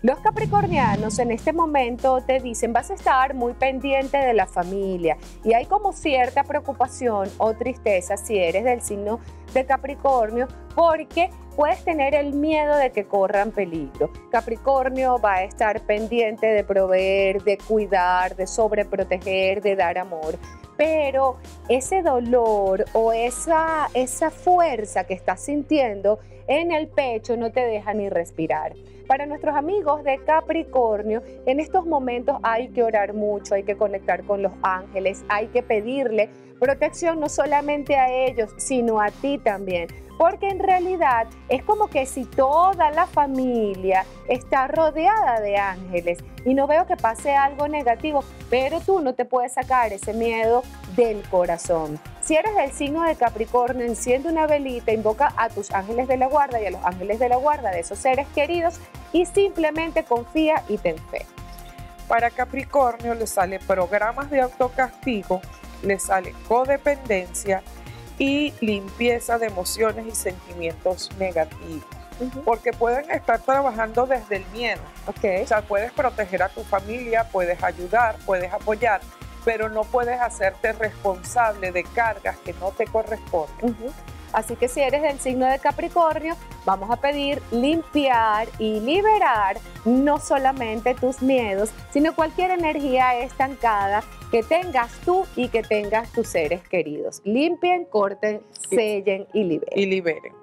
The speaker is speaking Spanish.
Los capricornianos en este momento te dicen vas a estar muy pendiente de la familia y hay como cierta preocupación o tristeza si eres del signo de Capricornio porque puedes tener el miedo de que corran peligro. Capricornio va a estar pendiente de proveer, de cuidar, de sobreproteger, de dar amor. Pero ese dolor o esa fuerza que estás sintiendo en el pecho no te deja ni respirar. Para nuestros amigos de Capricornio, en estos momentos hay que orar mucho, hay que conectar con los ángeles, hay que pedirle protección no solamente a ellos, sino a ti también. Porque en realidad es como que si toda la familia está rodeada de ángeles y no veo que pase algo negativo, pero tú no te puedes sacar ese miedo del corazón. Si eres del signo de Capricornio, enciende una velita, invoca a tus ángeles de la guarda y a los ángeles de la guarda de esos seres queridos y simplemente confía y ten fe. Para Capricornio le sale programas de autocastigo, le sale codependencia y limpieza de emociones y sentimientos negativos. Porque pueden estar trabajando desde el miedo. O sea, puedes proteger a tu familia, puedes ayudar, puedes apoyar, pero no puedes hacerte responsable de cargas que no te corresponden. Así que si eres del signo de Capricornio, vamos a pedir limpiar y liberar no solamente tus miedos, sino cualquier energía estancada que tengas tú y que tengas tus seres queridos. Limpien, corten, sellen y liberen.